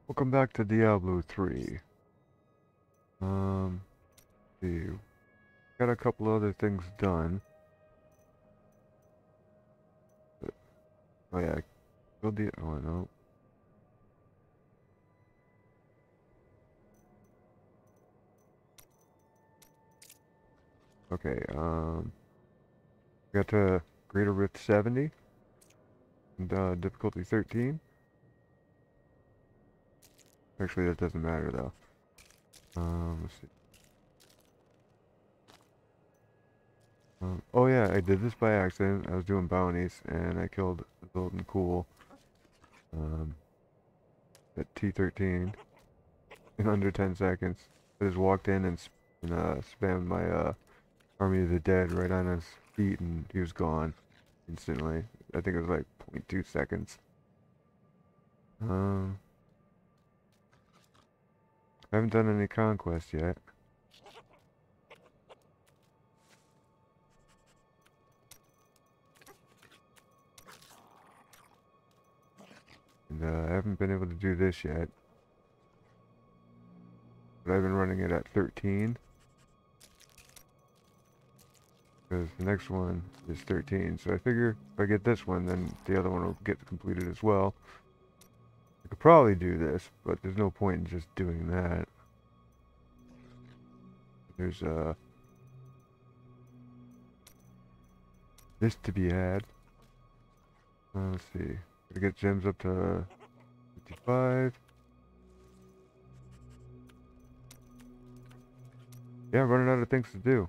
Welcome back to Diablo 3. See, got a couple other things done. But, oh yeah, killed the, oh no. Okay, got to Greater Rift 70, and difficulty 13. Actually, that doesn't matter though. Let's see. Oh yeah, I did this by accident. I was doing bounties, and I killed the Golden Cool, at T13 in under 10 seconds. I just walked in and spammed my, Army of the Dead right on his feet, and he was gone instantly. I think it was like 0.2 seconds. I haven't done any conquest yet. And I haven't been able to do this yet. But I've been running it at 13. Because the next one is 13. So I figure if I get this one, then the other one will get completed as well. I could probably do this, but there's no point in just doing that. There's this to be had. Let's see. Gotta get gems up to 55. Yeah, I'm running out of things to do.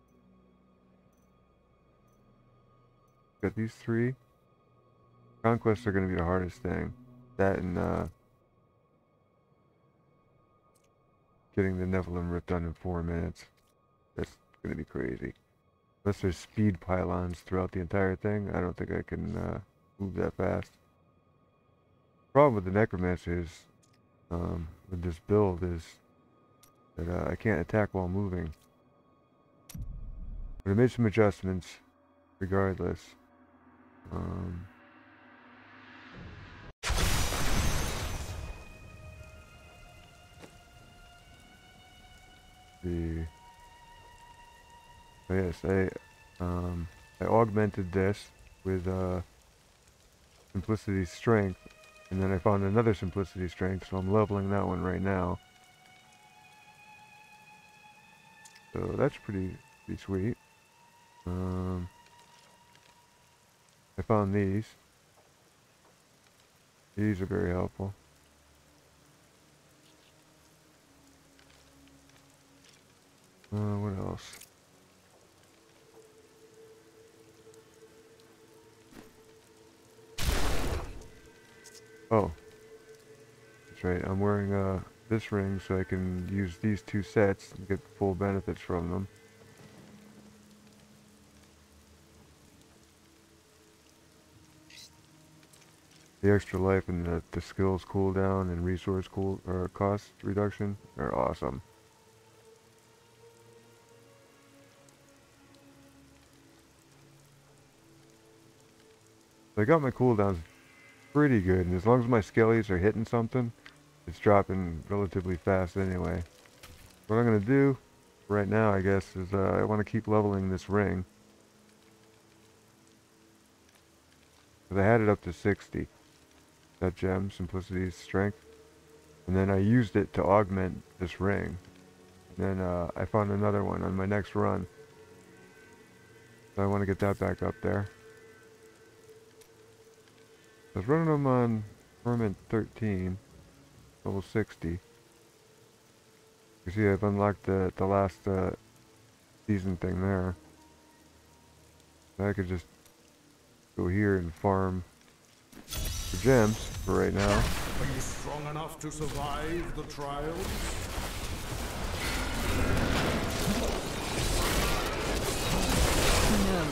Got these three. Conquests are gonna be the hardest thing. That and getting the Nephilim Rift done in 4 minutes. That's gonna be crazy. Unless there's speed pylons throughout the entire thing, I don't think I can move that fast. Problem with the Necromancer is, with this build is that I can't attack while moving. But I made some adjustments regardless. Oh yes, I augmented this with Simplicity Strength, and then I found another Simplicity Strength, so I'm leveling that one right now. So that's pretty sweet. I found these. These are very helpful. What else? Oh, that's right. I'm wearing this ring so I can use these two sets and get full benefits from them. The extra life and the skills cooldown and resource cost reduction are awesome. I got my cooldowns pretty good, and as long as my skellies are hitting something, it's dropping relatively fast anyway. What I'm gonna do right now, I guess, is I want to keep leveling this ring. Because I had it up to 60. That gem, Simplicity, Strength. And then I used it to augment this ring. And then I found another one on my next run. So I want to get that back up there. I was running them on Torment 13, level 60. You see I've unlocked the last season thing there. So I could just go here and farm the gems for right now. Are you strong enough to survive the trials? No.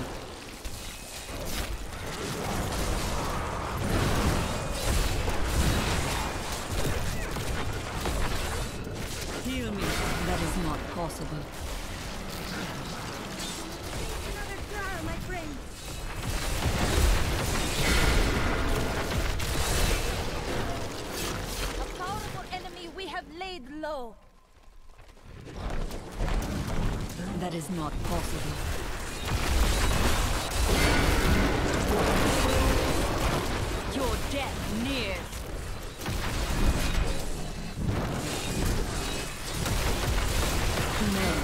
Heal me. That is not possible. Another flower, my friend. A powerful laid low. That is not possible. Your death nears. No.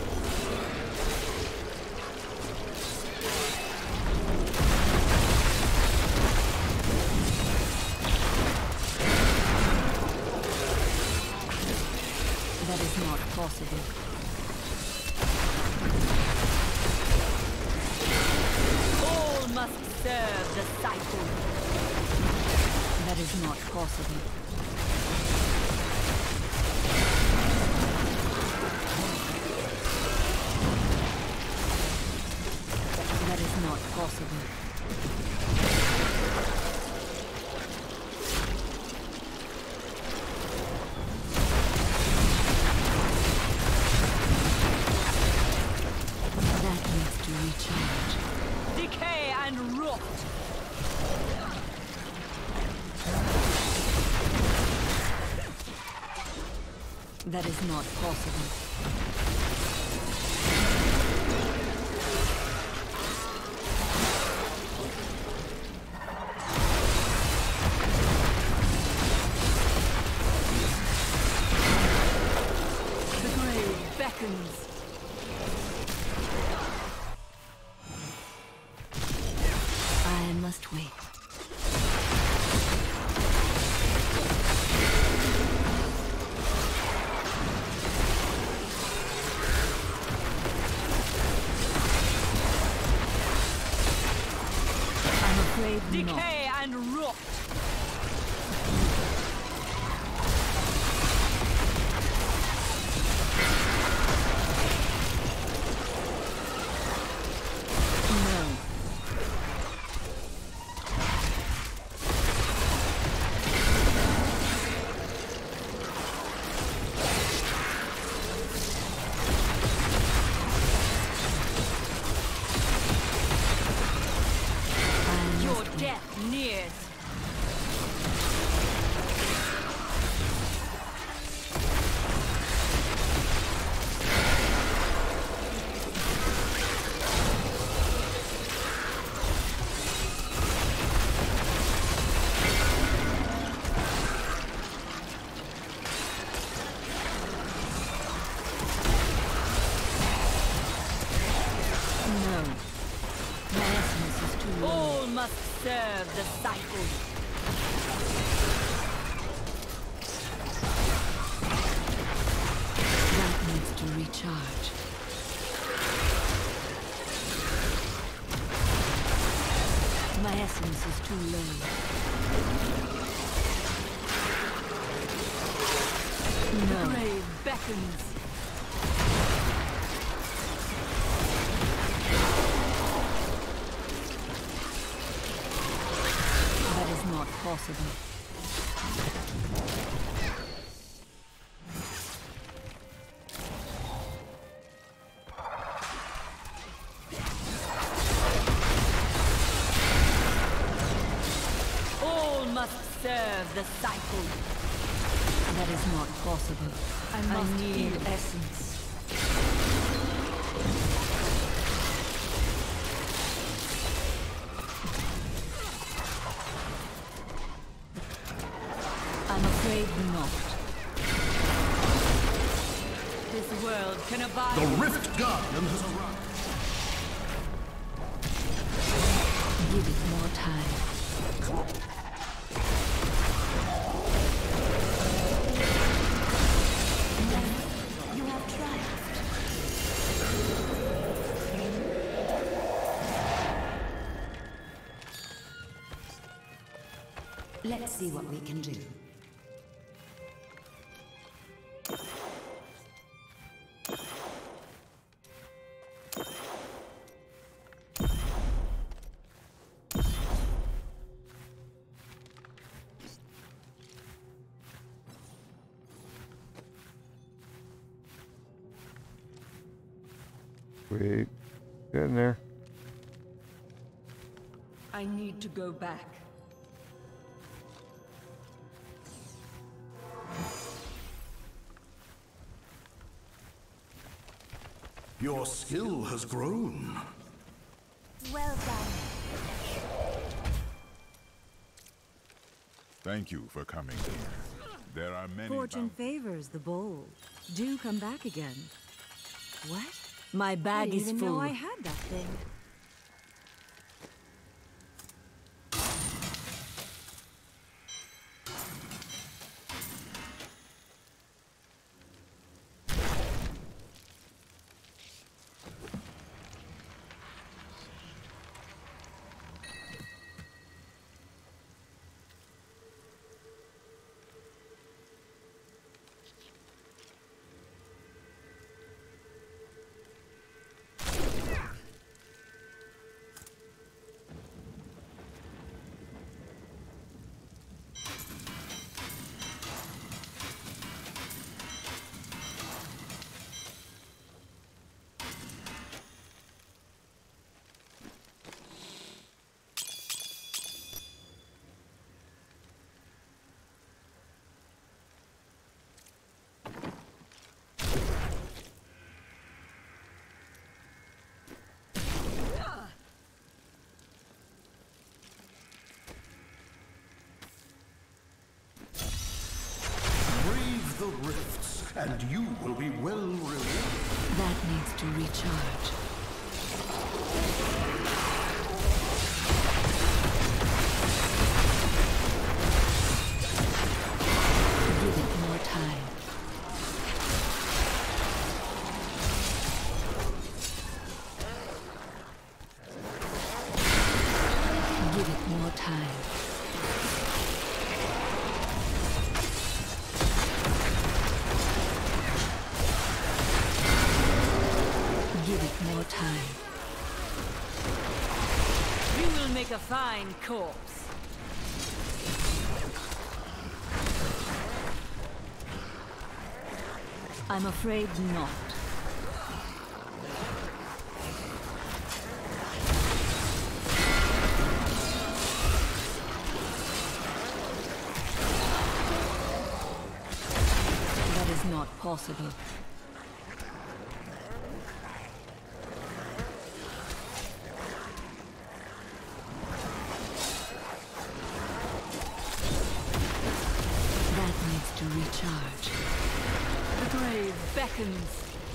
That is not possible. All must serve the cycle. That is not possible. That is not possible. That needs to recharge. Decay and rot. That is not possible. The grave beckons. I must wait. Decay and rot. No. Your death nears. No. My essence is too low. All must serve the cycle. That needs to recharge. My essence is too low. No. The grave beckons. That is not possible. All must serve the cycle. That is not possible. I need essence. I'm afraid not. This world can abide. The Rift Guardian has arrived. Give it more time. You have triumphed. Let's see what we can do. Wait. Get in there. I need to go back. Your skill has grown. Well done. Thank you for coming here. There are many Fortune favors the bold. Do come back again. What? My bag is full. I didn't even know I had that thing. The rifts, and you will be well rewarded. That needs to recharge. Give it more time. Give it more time. Give it more time. You will make a fine corpse. I'm afraid not. That is not possible. To recharge. The grave beckons.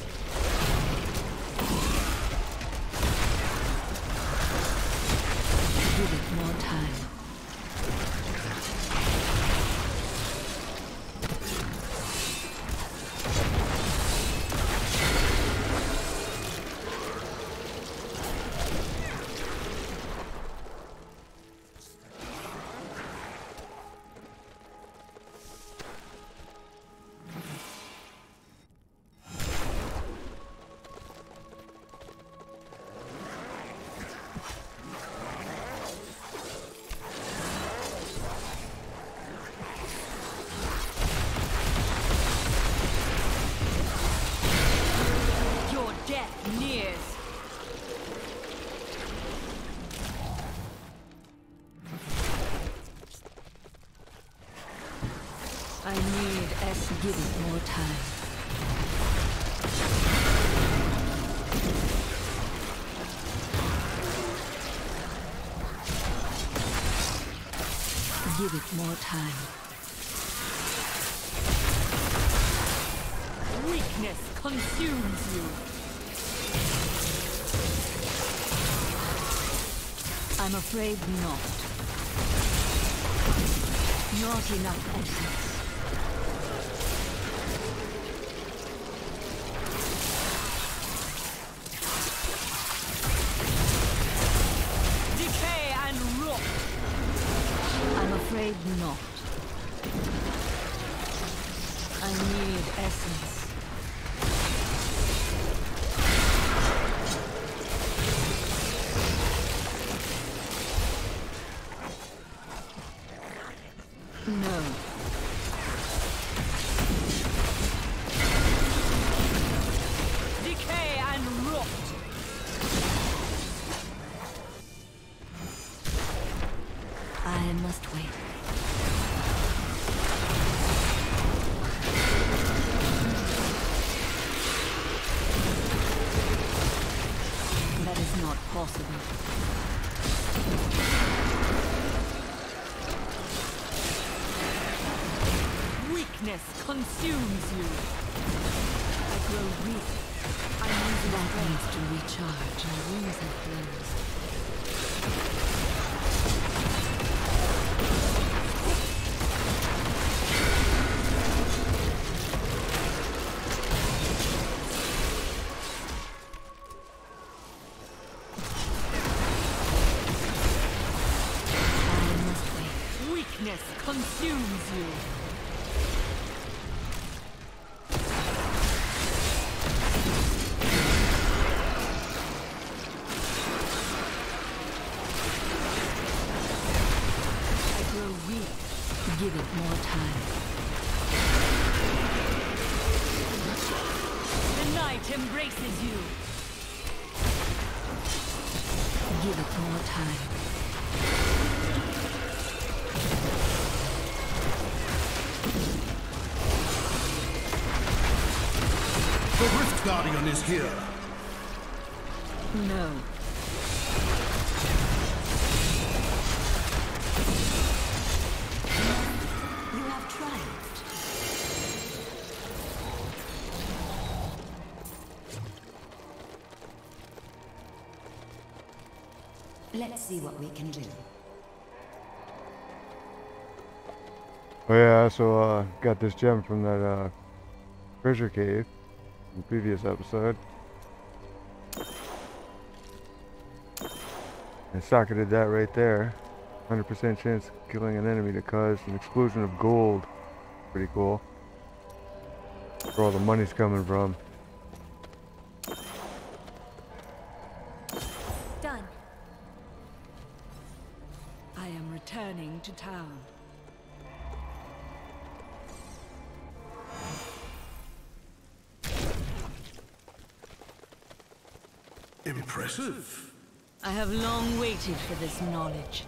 Give it more time. I need us to give it more time. Give it more time. Weakness consumes you. I'm afraid not. Not enough essence. Decay and rot. I'm afraid not. I need essence. No. Decay and rot. I must wait. Weakness consumes you. I grow weak. I need that needs to recharge. My wounds have closed. Weakness consumes you. Give it more time. The night embraces you. Give it more time. The Rift Guardian is here. No. Let's see what we can do. Oh yeah, I also got this gem from that treasure cave in the previous episode. And socketed that right there. 100% chance of killing an enemy to cause an explosion of gold. Pretty cool. That's where all the money's coming from. Done. I am returning to town. Impressive. I have long waited for this knowledge.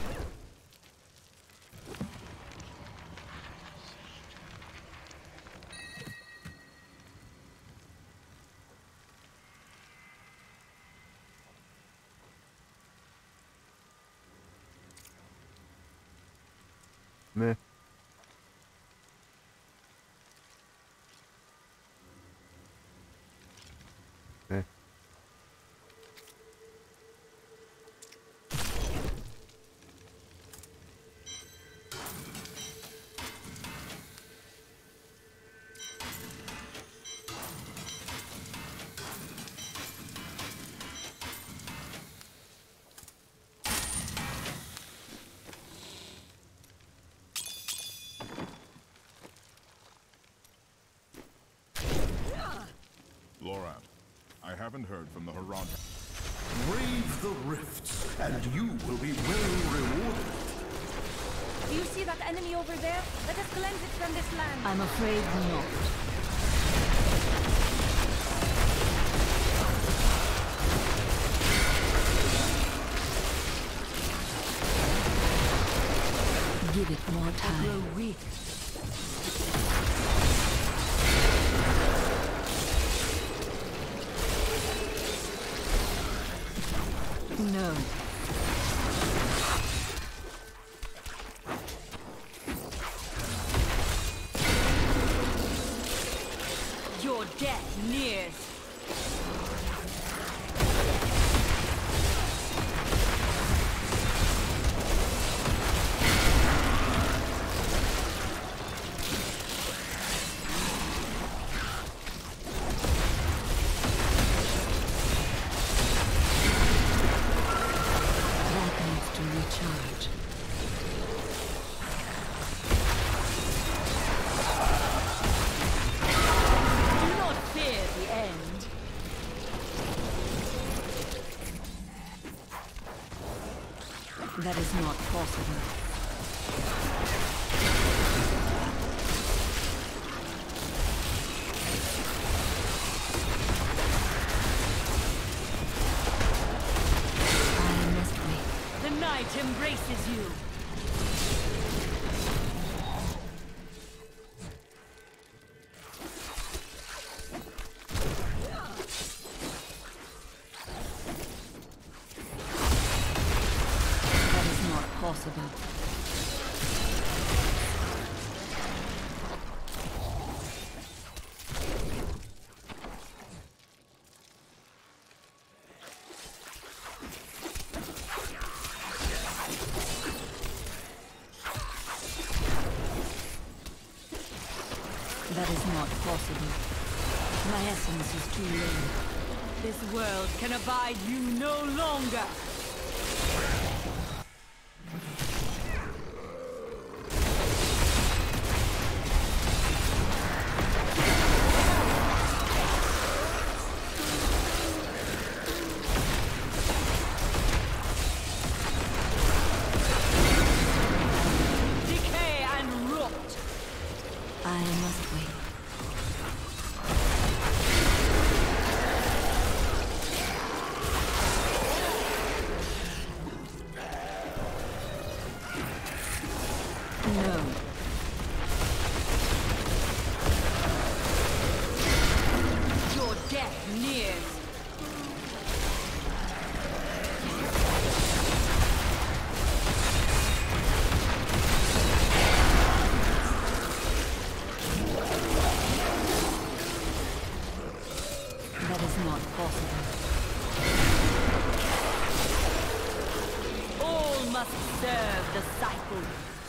Meh. Meh. Laura, I haven't heard from the Haran. Brave the rifts, and you will be well rewarded. Do you see that enemy over there? Let us cleanse it from this land. I'm afraid not. Give it more time. I grow weak. No. Your death nears. That is not possible. I must wait. The night embraces you. Possible. That is not possible. My essence is too low. This world can abide you no longer. Decay and rot. I must wait. No. Your death nears. That is not possible. All must serve the cycle.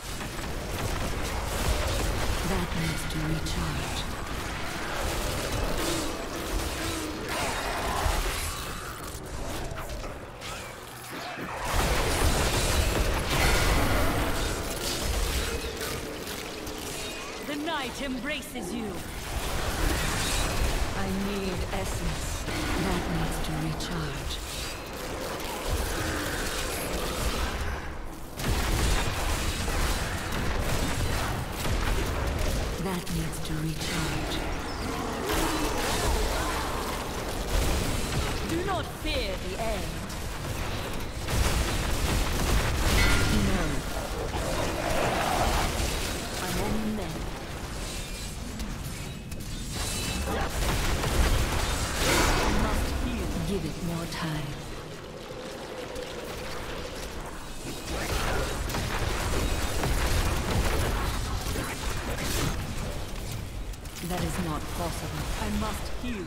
That needs to recharge. The night embraces you. I need essence. That needs to recharge. That needs to recharge. Do not fear the end. No. I'm on men. I must heal. Give it more time. That is not possible. I must heal.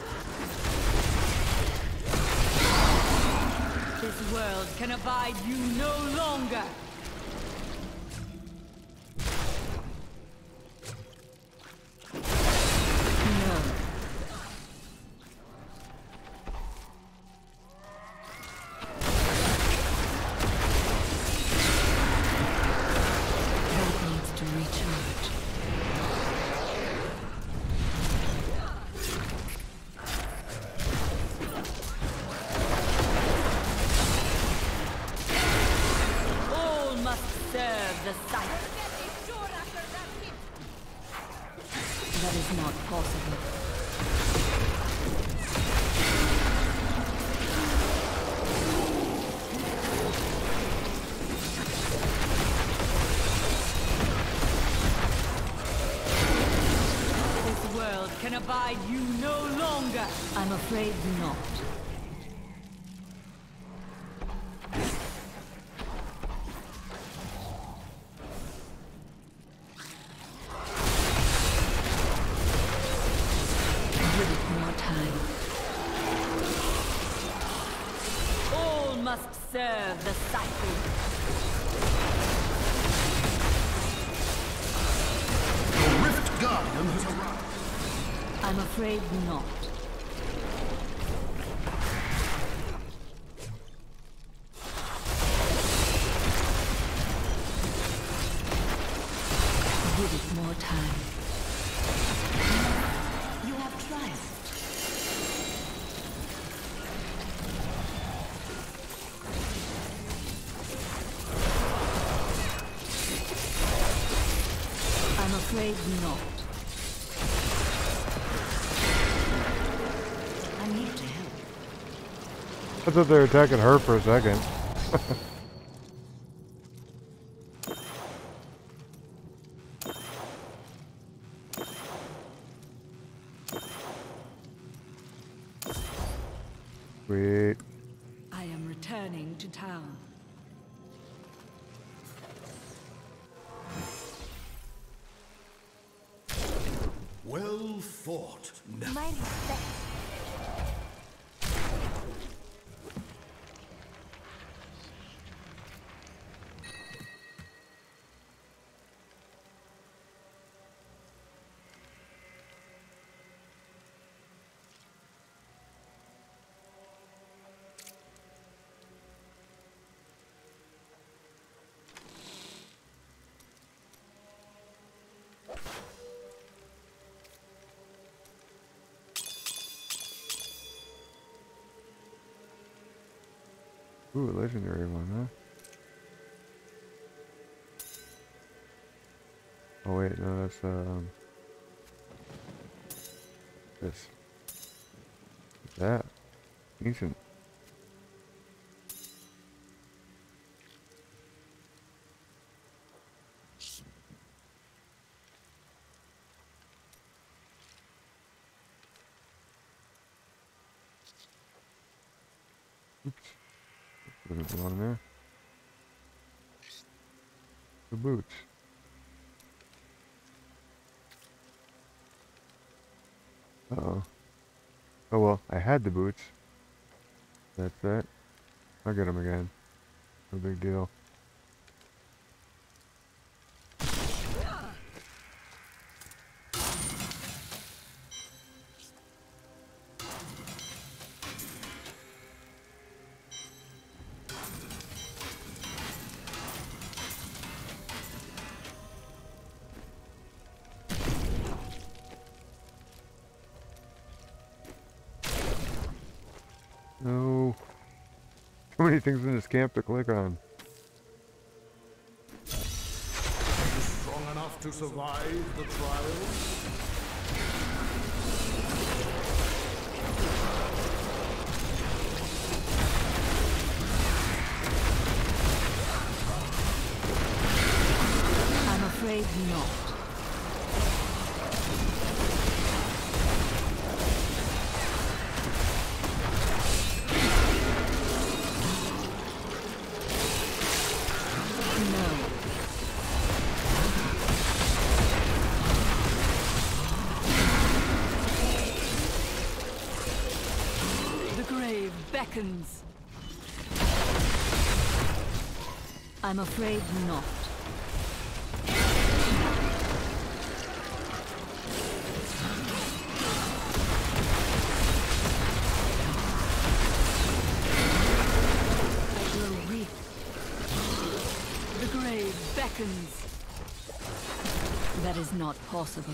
This world can abide you no longer. No. That needs to recharge. All must serve the cycle. That is not possible. This world can abide you no longer. I'm afraid not. Give it more time. All must serve the cycle. The Rift Guardian has arrived. I'm afraid not. Give it more time. You have triumphed. I'm afraid not. I need to help. I thought they were attacking her for a second. Sweet. I am returning to town. Well fought. My respect. Ooh, a legendary one, huh? Oh wait, no, that's this. What's that? Ancient. Oops. Doesn't belong there. The boots. Uh-oh. Oh well, I had the boots. That's that. I'll get them again. No big deal. No. So many things in this camp to click on. Are you strong enough to survive the trials? I'm afraid not. Beckons. I'm afraid not. I grow weak. The grave beckons. That is not possible.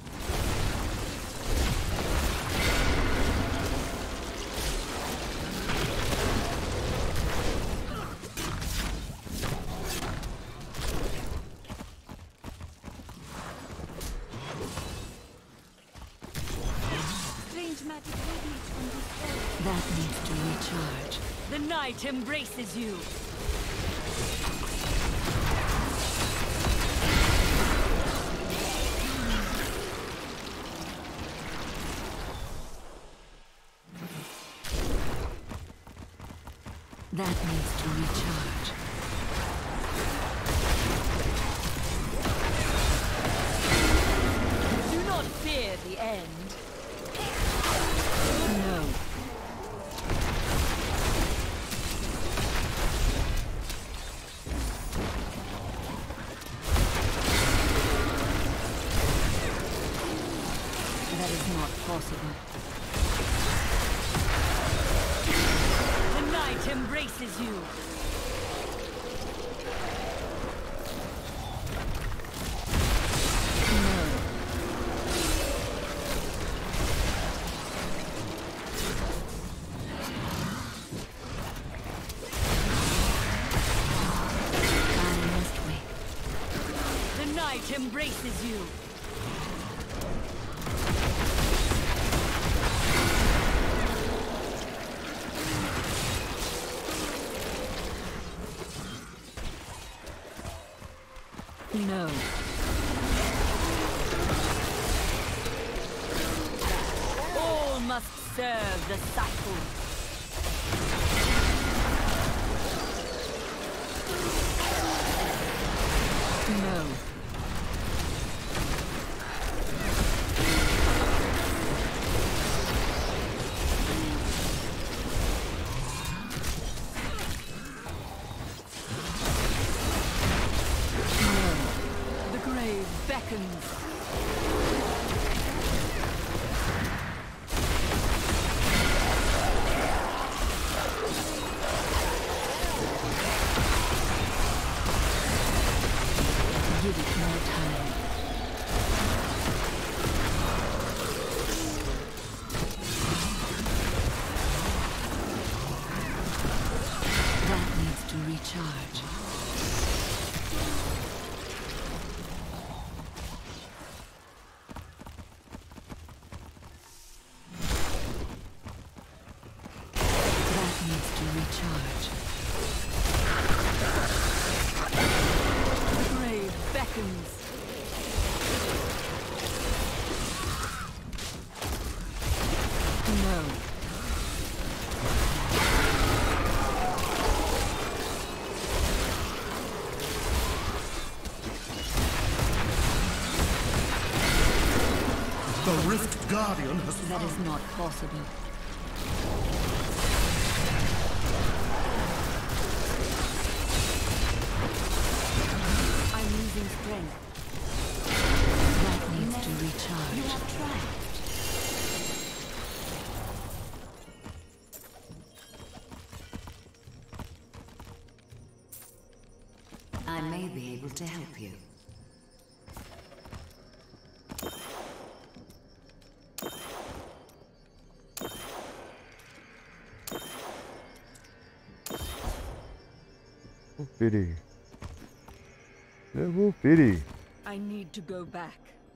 That needs to recharge. The night embraces you. That needs to recharge. Do not fear the end. No. That is not possible. The night embraces you. Embraces you. No. All must serve the cycle. No. Beckons. Give it more time. That The Rift Guardian has That is not possible. I'm losing strength. That needs to recharge. You have tried. I may be able to help you. Pity. Level pity. I need to go back.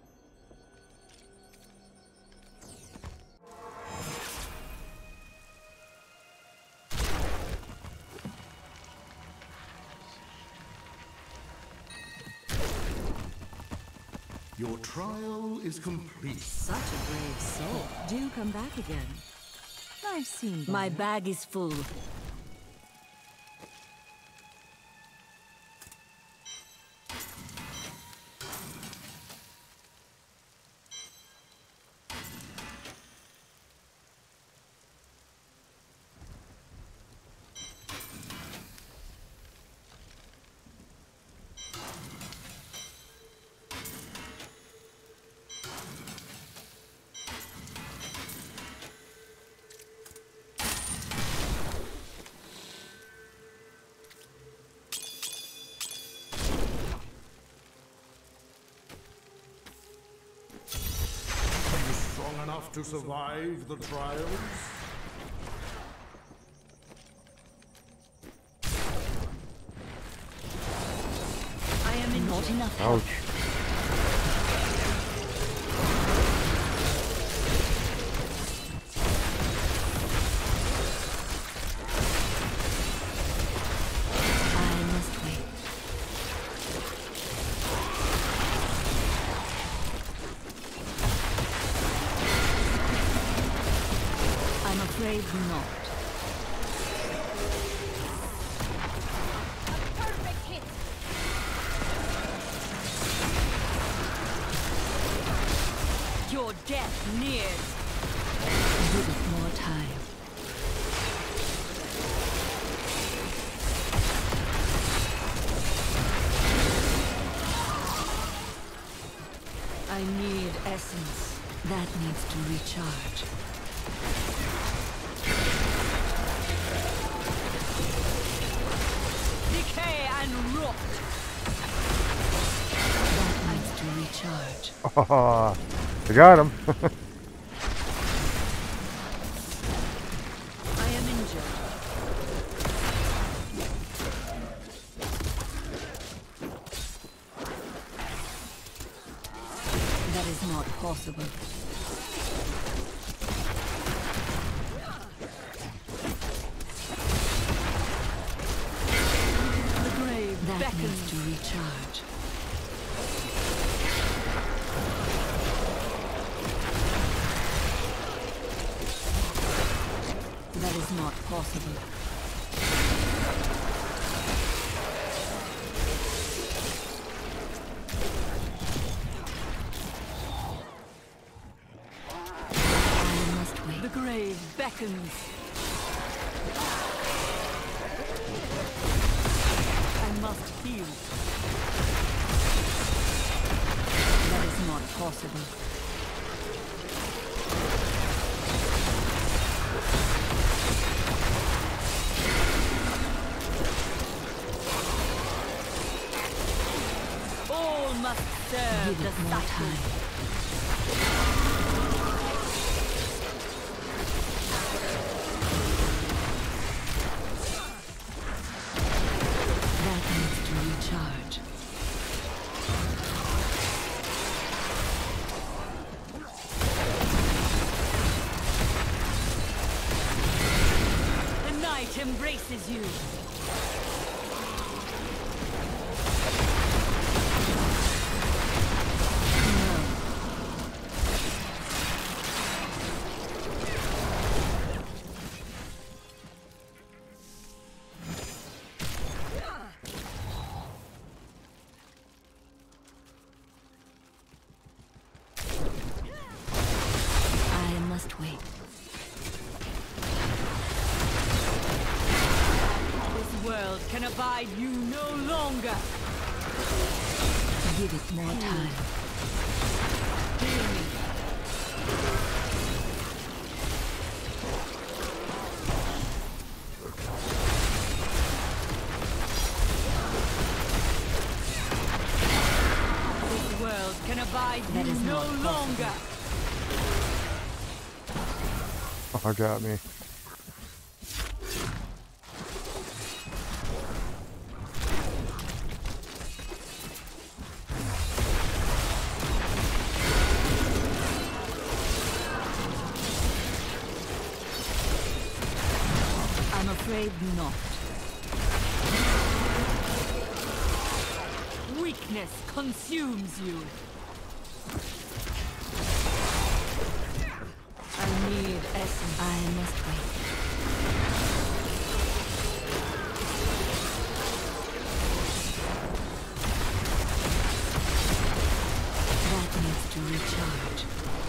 Your trial is complete. Such a brave soul. Do come back again. I've seen that. My bag is full. Enough to survive the trials? I am not enough. Ouch. I must wait. I'm afraid not. Perfect hit. Your death nears. Give it more time. I need essence. That needs to recharge. Decay and rot. That needs to recharge. Oh, I got him. I am injured. That is not possible. The grave that beckons to recharge. That is not possible. I must wait. The grave beckons. I must heal. That is not possible. All must serve. Give it more time. That needs to recharge. The night embraces you. abide you no longer. Give it more time. Hear me. This world can abide That you is no not possible. longer. Oh, got me. I'm afraid not. Weakness consumes you. I need essence. I must wait. That needs to recharge.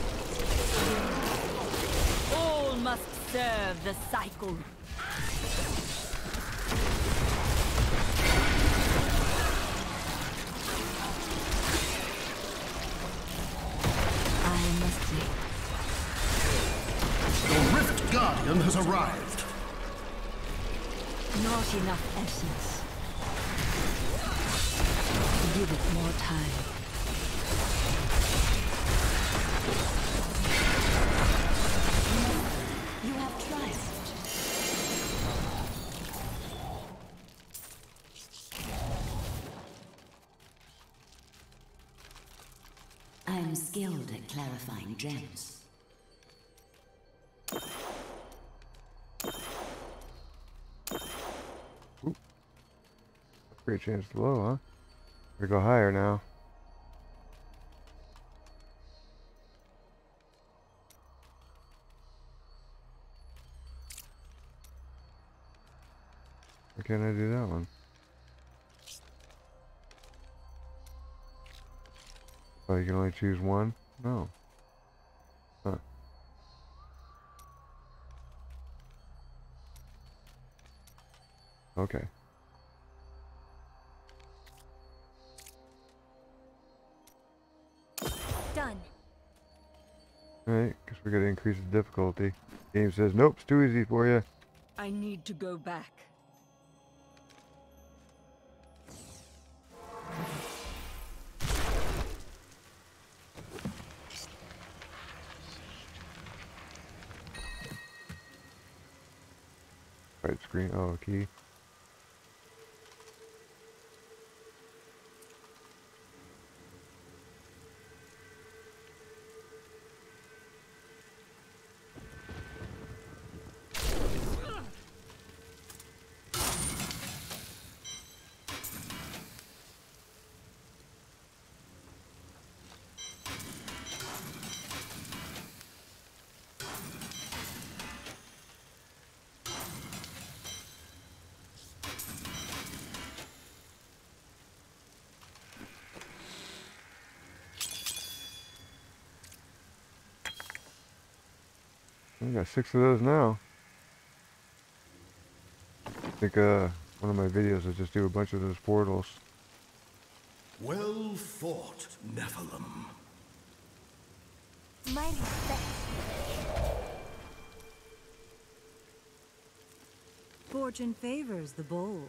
All must serve the cycle. I must wait. The Rift Guardian has arrived. Not enough essence. Give it more time. You have triumphed. I am skilled at clarifying gems. Great chance to low, huh? We go higher now. Why can't I do that one? Oh, you can only choose one? No. Huh. Okay. Done. Alright, guess we gotta increase the difficulty. Game says, nope, it's too easy for you. I need to go back. Right screen, oh, key. I got 6 of those now. I think one of my videos will just do a bunch of those portals. Well fought, Nephilim. My respect. Fortune favors the bold.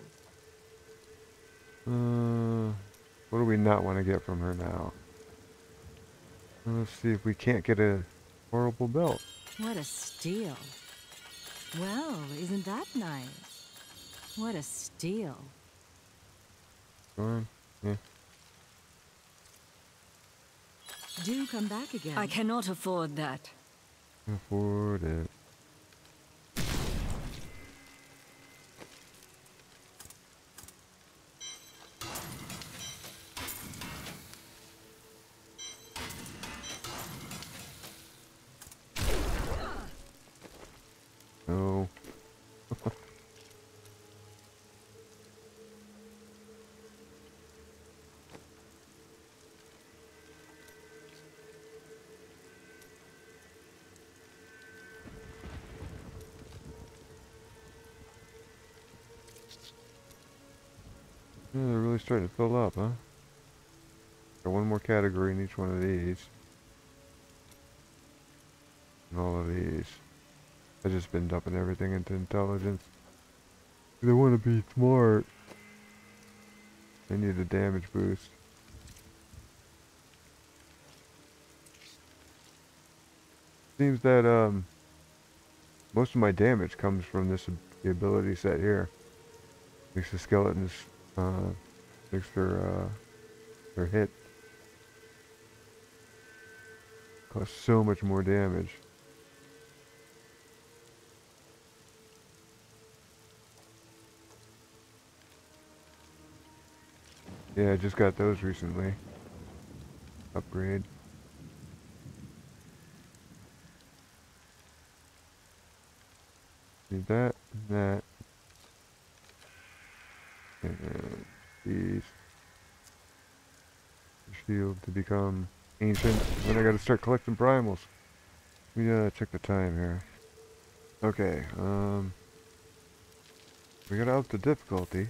What do we not want to get from her now? Let's see if we can't get a horrible belt. What a steal. Well, isn't that nice? What a steal. Go on. Yeah. Do come back again. I cannot afford that. Afford it. No. Yeah, they're really starting to fill up, huh? Got one more category in each one of these. And all of these. I've just been dumping everything into intelligence. They want to be smart. They need a damage boost. Seems that most of my damage comes from the ability set here. Makes the skeletons makes their hit cause so much more damage. Yeah, I just got those recently. Upgrade. Need that, and that. And these. Shield to become ancient. Then I gotta start collecting primals. Let me check the time here. Okay, we gotta up the difficulty.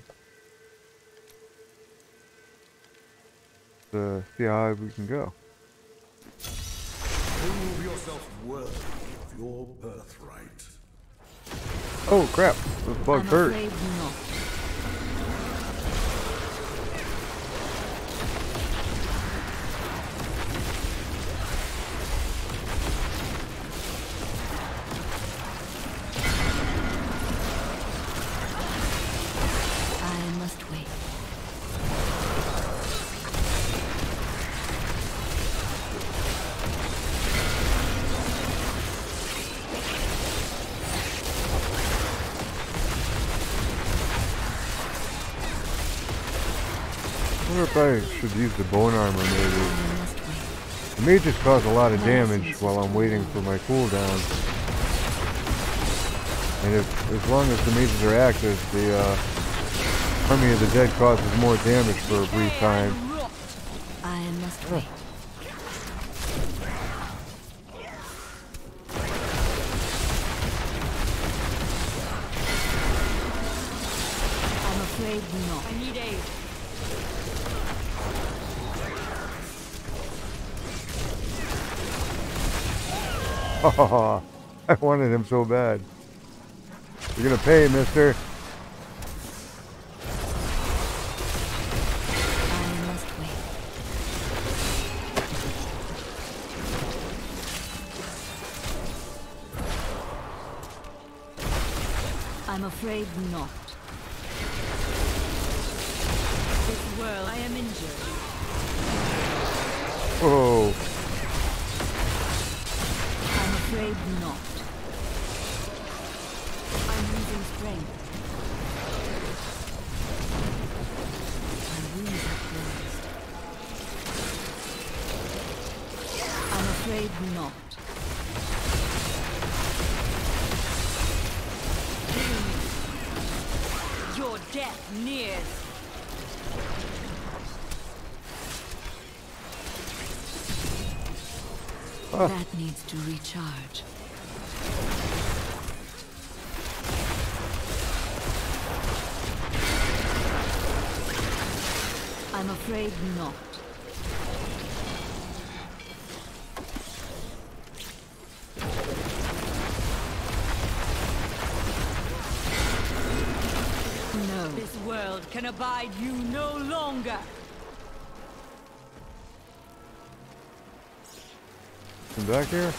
To see how high we can go. Prove yourself worthy of your birthright. Oh crap! Those bugs hurt. I'm afraid not. I must wait. I wonder if I should use the bone armor maybe. I must wait. It may just cause a lot of damage while I'm waiting for my cooldown. And as long as the mages are active, the Army of the Dead causes more damage for a brief time. I must wait. I'm afraid not. I need aid. Oh, I wanted him so bad. You're gonna pay, mister. I must wait. I'm afraid not. This world, I am injured. Whoa. I'm afraid not. I'm losing strength. My wounds are closed. I'm afraid not. Your death nears. That needs to recharge. I'm afraid not. No. This world can abide you no longer. Come back here.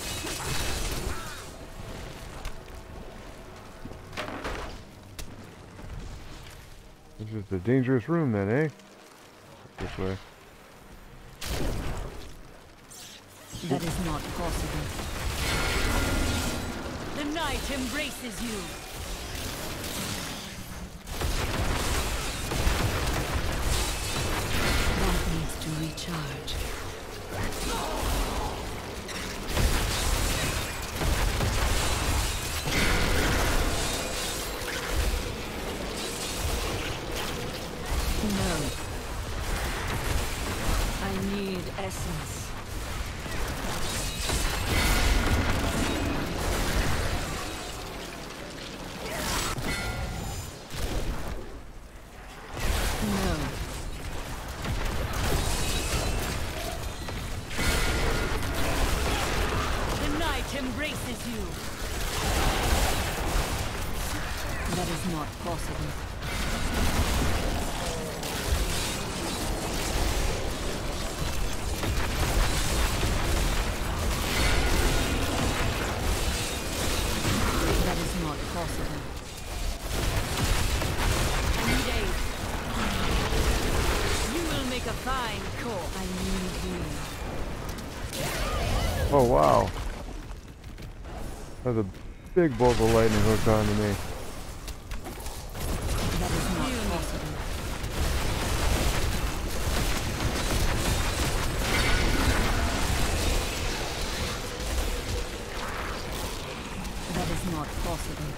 This is a dangerous room then, eh? This way. That is not possible. The night embraces you. That needs to recharge. No. I need essence. No. embraces you. That is not possible. That is not possible. I need aid. You will make a fine corpse. I need you. Oh wow. That's a big bolt of lightning hooked onto me. That is not possible. That is not possible.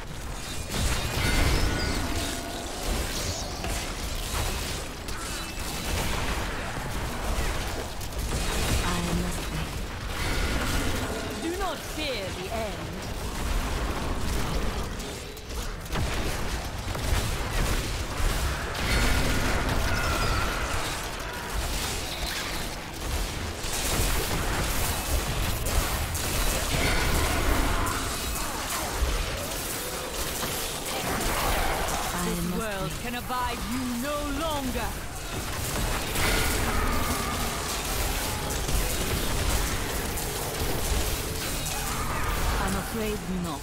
I must be. Do not fear the end. This world can abide you no longer. I'm afraid not.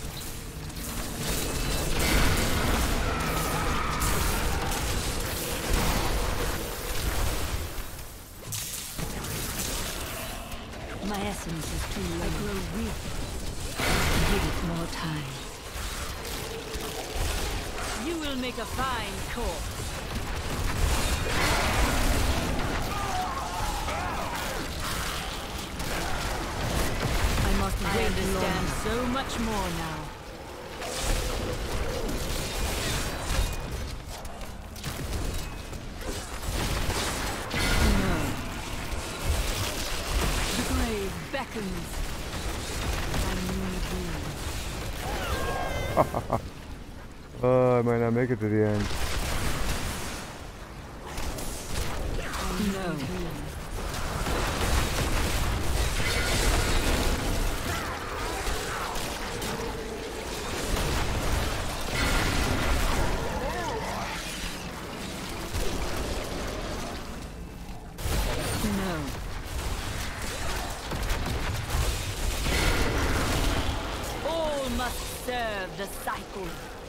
My essence is too low. I grow weak. Give it more time. You will make a fine corpse. I must I wait understand longer. so much more now. No. The grave beckons. I need you. I might not make it to the end. No. No. All must serve the cycle.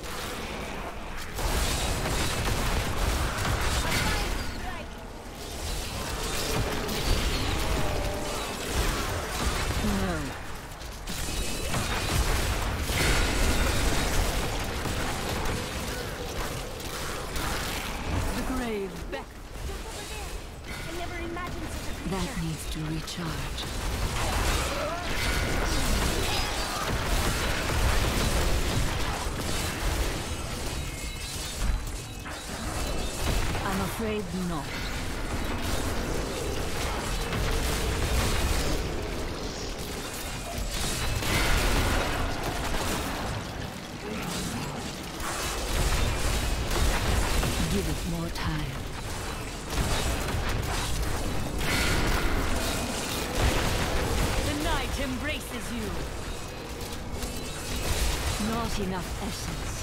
No. The grave beckons. I never imagined such a creature. That needs to recharge. I'm afraid not. Give it more time. The night embraces you. Not enough essence.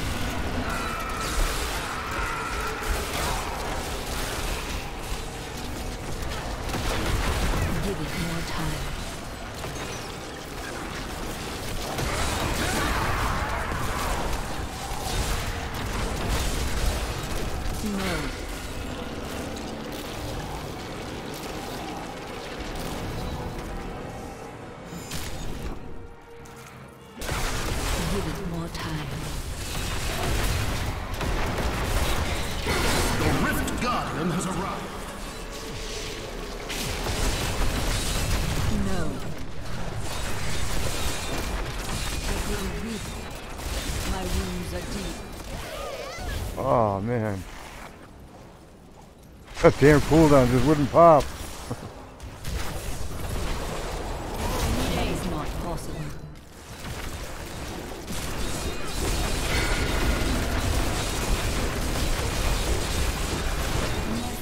Give it more time. No. Give it more time. The Rift Guardian has arrived. No. I grow weak. My wounds are deep. Oh man. That damn cooldown just wouldn't pop. That is not possible.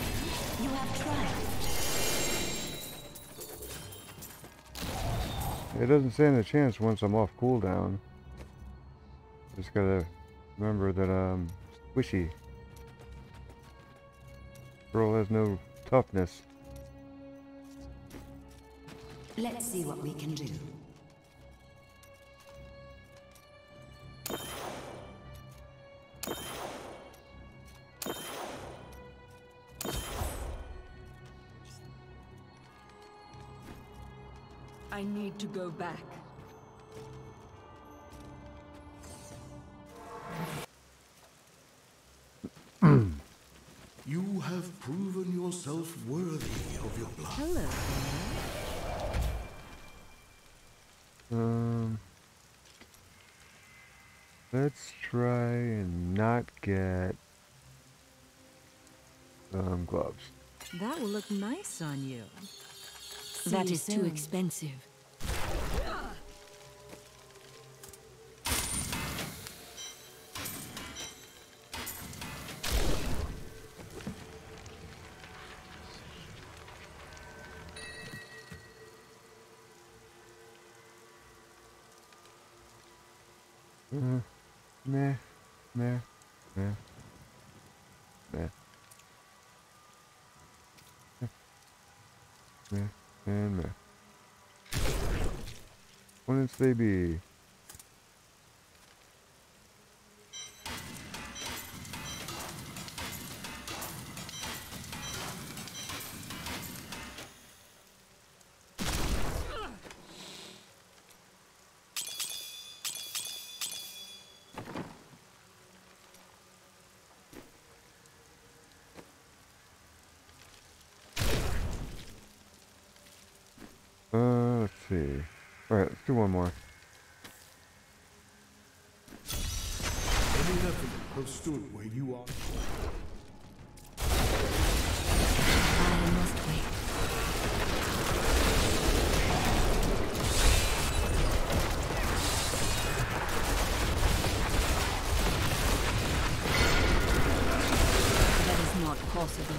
You have tried. it doesn't stand a chance once I'm off cooldown. Just gotta remember that I'm squishy. Girl has no toughness. Let's see what we can do. I need to go back. You have proven yourself worthy of your blood. Hello. Let's try and not get gloves. That will look nice on you. That is too expensive. Meh, meh, meh, meh, meh, and meh. Wouldn't they be? Let's see. Alright, let's do one more. Any Nephilim have stood where you are. I must wait. That is not possible.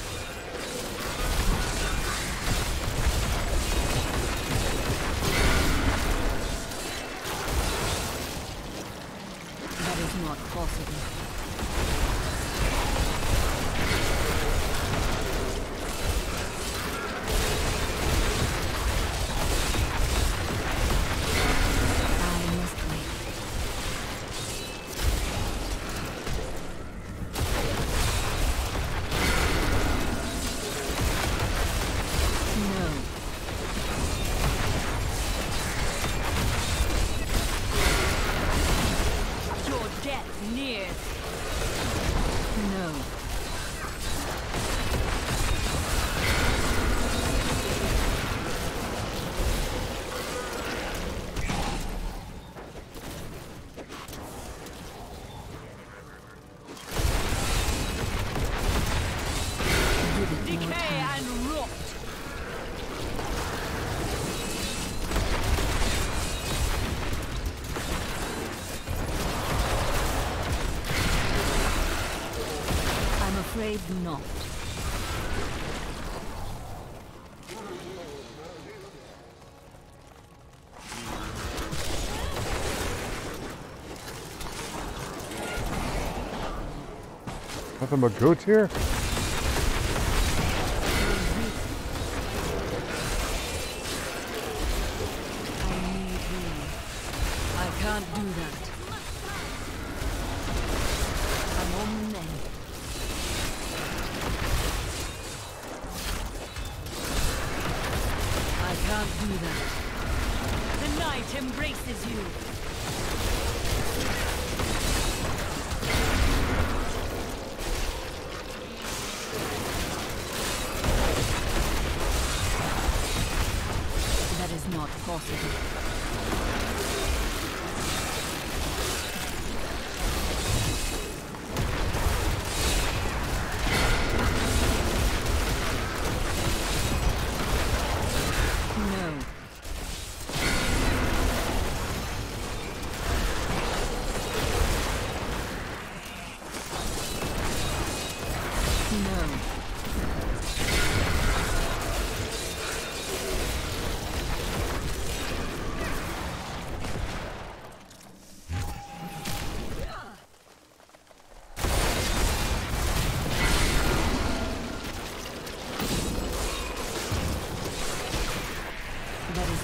Not possible. I must wait. No. Your death nears. No. Decay and rot. I'm afraid not. Nothing but goats here? I need you. I can't do that. I'm on men. I can't do that. The night embraces you. That is not possible. No. No.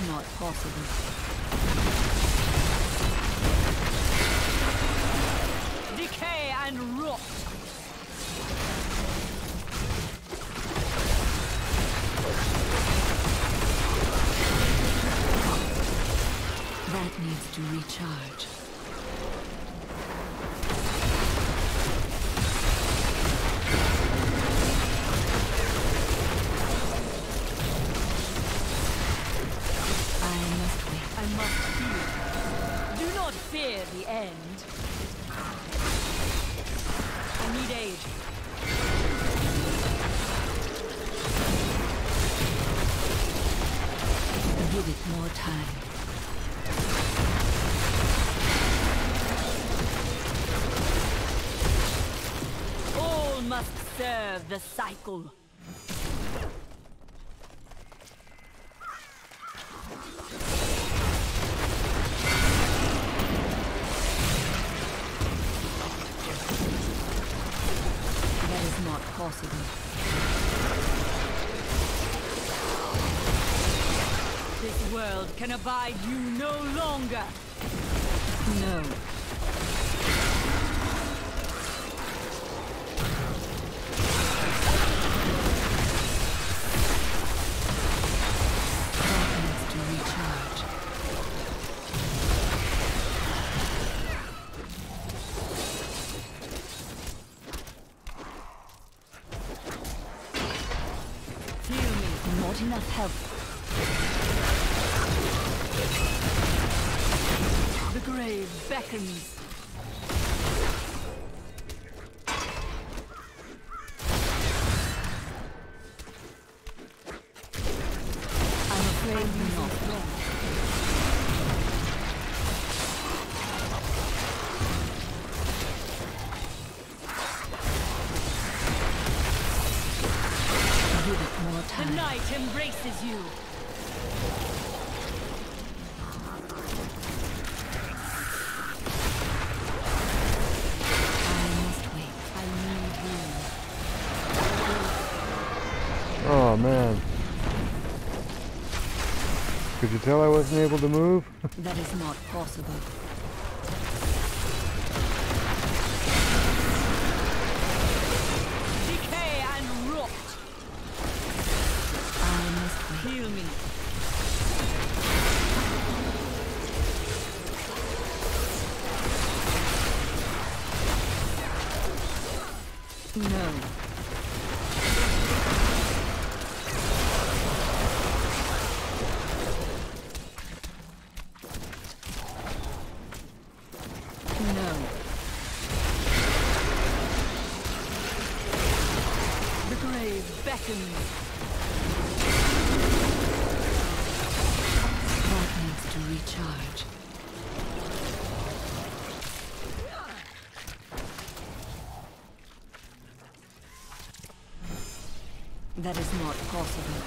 not possible. Decay and rot! That needs to recharge. I must heal. Do not fear the end. I need aid. Give it more time. All must serve the cycle. Possible. This world can abide you no longer. No. That needs to recharge. Not enough help. The grave beckons. I'm afraid not. The night embraces you. I must wait. I need you. Oh man. Could you tell I wasn't able to move? That is not possible. Decay and rot. Heal me. No. No. The grave beckons. To recharge. That is not possible.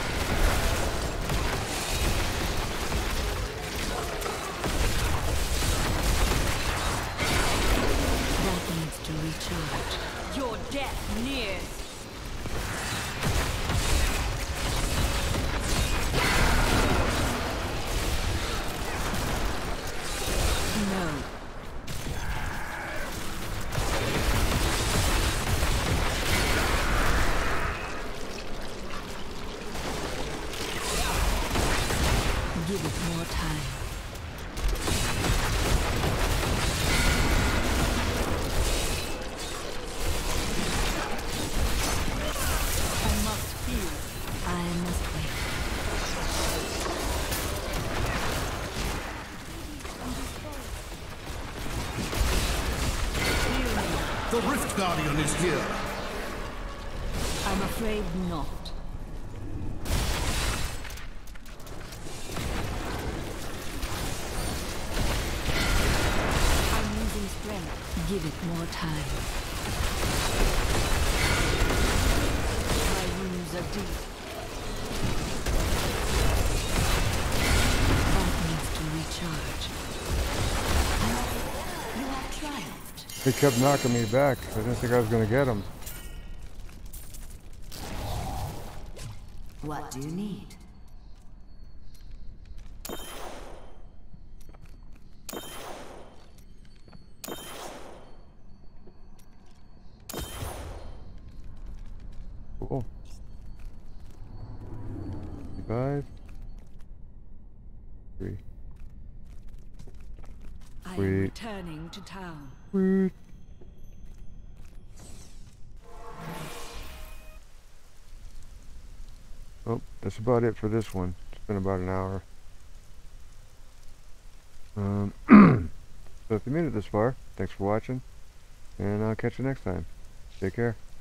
That needs to recharge. Your death nears. Give it more time. I must feel. I must wait. The Rift Guardian is here. I'm afraid not. Give it more time. My wounds are deep. That needs to recharge. You have triumphed. He kept knocking me back. I didn't think I was going to get him. What do you need? oh. 5. 3. I am Sweet. returning to town. Sweet. Oh, that's about it for this one. It's been about an hour. So if you made it this far, thanks for watching, and I'll catch you next time. Take care.